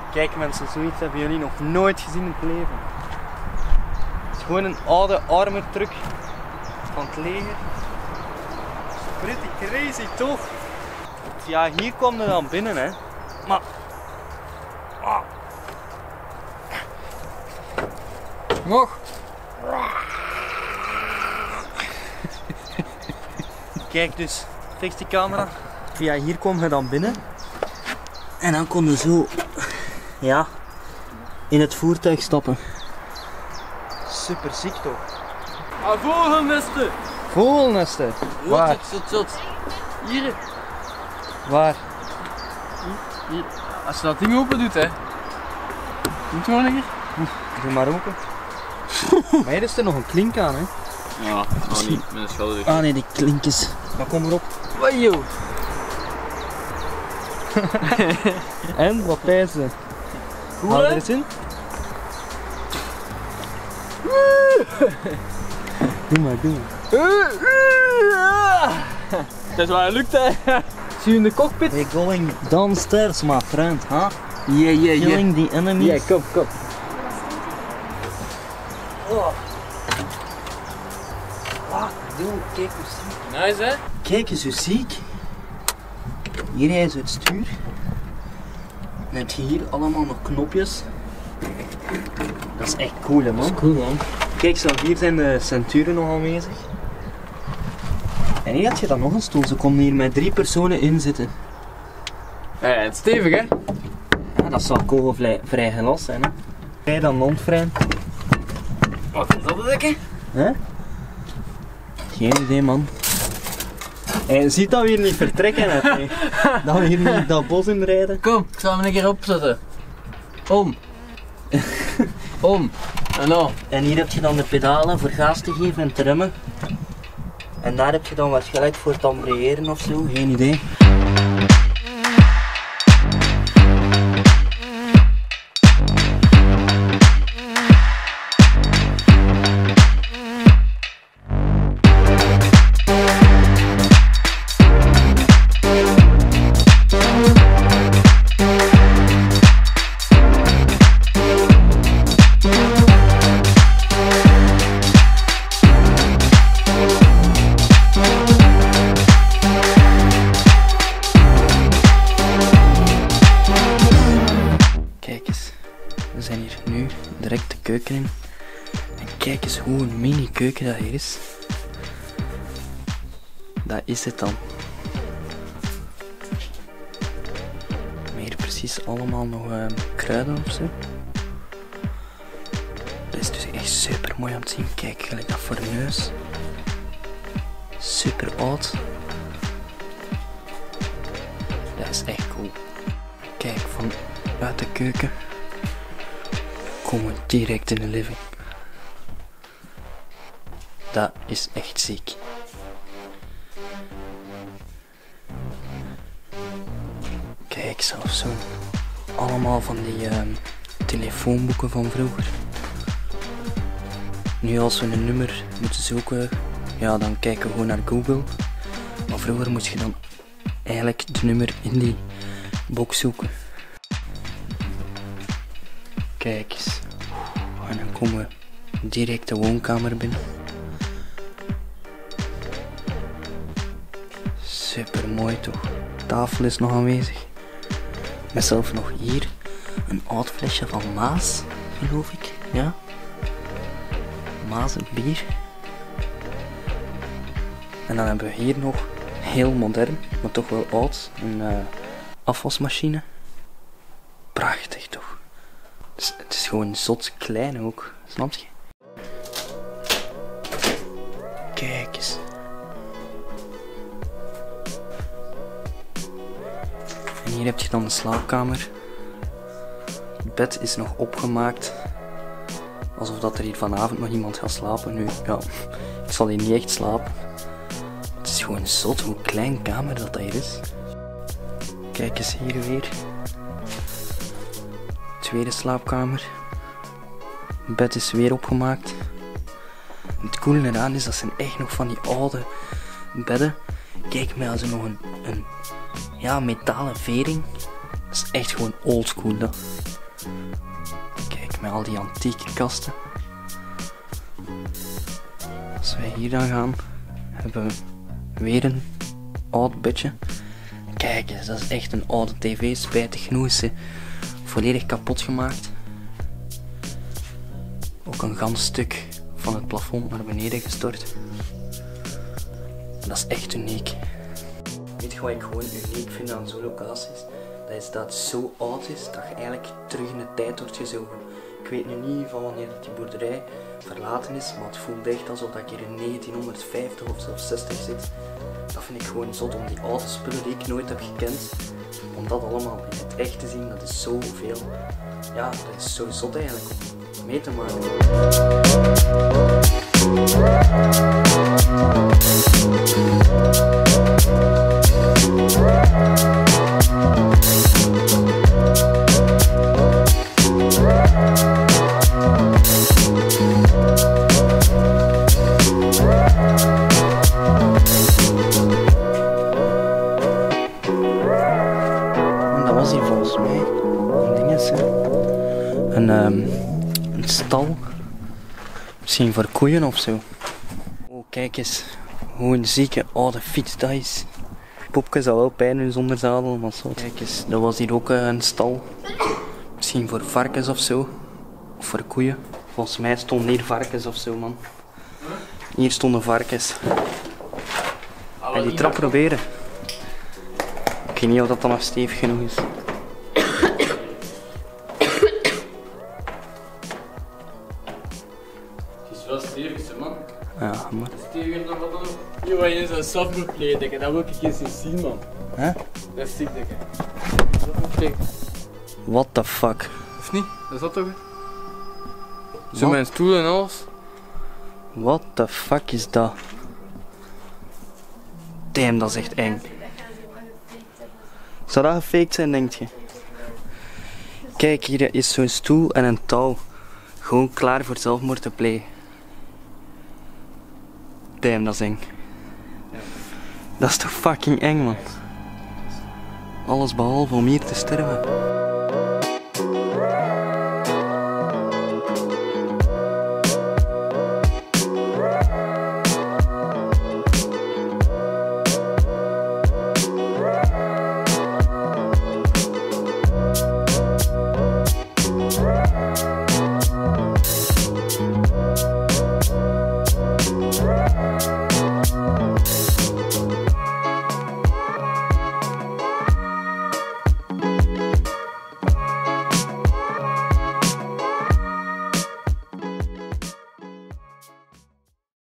Kijk mensen, zoiets hebben jullie nog nooit gezien in het leven. Het is gewoon een oude armortruck van het leger. Pretty crazy toch? Ja, hier kwam er dan binnen hè. Maar... Nog! Kijk dus, fix die camera. Via hier kom je dan binnen. En dan kon je zo, ja, in het voertuig stappen. Super ziek toch? Ah, vogelnesten! Vogelnesten? Waar? Zot. Hier. Waar? Hier. Als je dat ding open doet, hè. Moet je maar lekker. Doe maar open. Maar hier is er nog een klink aan hè. Ja, nou niet, met een schouder. Ah nee, die klinkjes. Maar kom erop. Wajo! En, wat pijzen? Goed Haal hè? er eens in. Doe maar. Dat is waar het lukt hè. Zie je in de cockpit? We're going downstairs, my friend, huh? Yeah. Killing the enemies. Ja, kom. Oh. Dude, kijk hoe ziek. Nice hè? Kijk eens hoe ziek. Hier is het stuur. Dan heb je hier allemaal nog knopjes. Dat is echt cool hè man. Cool man. Kijk zo, hier zijn de centuren nog aanwezig. En hier had je dan nog een stoel. Ze konden hier met 3 personen in zitten. Ja, het is stevig hè? Ja, dat zal kogelvrij glas zijn hè. Vrij dan landvrij. Wat is dat dikke? Hè? Geen idee man. En je ziet dat we hier niet vertrekken hè. Nee. Dat we hier niet dat bos in rijden. Kom, ik zal hem een keer opzetten. Om. En nou. En hier heb je dan de pedalen voor gas te geven en te remmen. En daar heb je dan waarschijnlijk voor het ambriëren of zo, geen idee. Kijk eens, we zijn hier nu direct de keuken in. En kijk eens hoe een mini keuken dat hier is. Dat is het dan. Maar hier precies allemaal nog kruiden of zo. Dat is dus echt super mooi om te zien. Kijk, gelijk dat fornuis. Super oud. Dat is echt cool. Kijk, vanuit de keuken komen we direct in de living. Dat is echt ziek. Kijk, zelfs zo. Allemaal van die telefoonboeken van vroeger. Nu als we een nummer moeten zoeken, ja, dan kijken we gewoon naar Google. Maar vroeger moest je dan eigenlijk het nummer in die box zoeken. Kijk eens. En dan komen we direct de woonkamer binnen. Super mooi toch. De tafel is nog aanwezig. Met zelf nog hier een oud flesje van Maas, geloof ik. Ja. Maas en bier. En dan hebben we hier nog, heel modern, maar toch wel oud, een afwasmachine. Prachtig toch. Dus het is gewoon zot klein ook, snap je? Kijk eens. En hier heb je dan de slaapkamer. Het bed is nog opgemaakt. Alsof dat er hier vanavond nog iemand gaat slapen. Nu, ja, ik zal hier niet echt slapen. Het is gewoon zot hoe klein kamer dat hier is. Kijk eens hier weer. Tweede slaapkamer. Het bed is weer opgemaakt. Het coole eraan is dat zijn echt nog van die oude bedden. Kijk maar, als er nog een ja, metalen vering. Dat is echt gewoon oldschool dat. Kijk, met al die antieke kasten. Als wij hier dan gaan, hebben we weer een oud bedje. Kijk eens, dat is echt een oude tv, spijtig genoeg is ze volledig kapot gemaakt. Ook een gans stuk van het plafond naar beneden gestort. Dat is echt uniek. Weet je wat ik gewoon uniek vind aan zo'n locaties? Dat is dat het zo oud is dat je eigenlijk terug in de tijd wordt gezogen. Ik weet nu niet van wanneer die boerderij verlaten is, maar het voelt echt alsof ik hier in 1950 of zelfs 60 zit. Dat vind ik gewoon zot om die oude spullen die ik nooit heb gekend, om dat allemaal in het echt te zien, dat is zoveel. Ja, dat is zo zot eigenlijk om mee te maken. Was hier volgens mij een dingetje, een stal, misschien voor koeien of zo. Oh, kijk eens hoe een zieke oude fiets dat is. Popke zou wel pijn doen zonder zadel, maar zo. Kijk eens, dat was hier ook een stal, misschien voor varkens of zo, of voor koeien. Volgens mij stonden hier varkens of zo, man. Hier stonden varkens. Ga je die trap proberen? Ik weet niet of dat dan nog stevig genoeg is. Het is wel stevig, hè, man. Ja, maar. Steviger dan wat dan ook. Hier waar je in zo'n softbook kleed, dat wil ik eens eens zien, man. Hè? Dat is ziek, denk ik. What the fuck? Of niet? Dat is dat toch? Zo mijn stoel en alles. What the fuck is dat? Damn, dat is echt eng. Zou dat gefaked zijn, denk je? Kijk, hier is zo'n stoel en een touw. Gewoon klaar voor zelfmoord te plegen. Damn, dat is eng. Dat is toch fucking eng, man. Alles behalve om hier te sterven.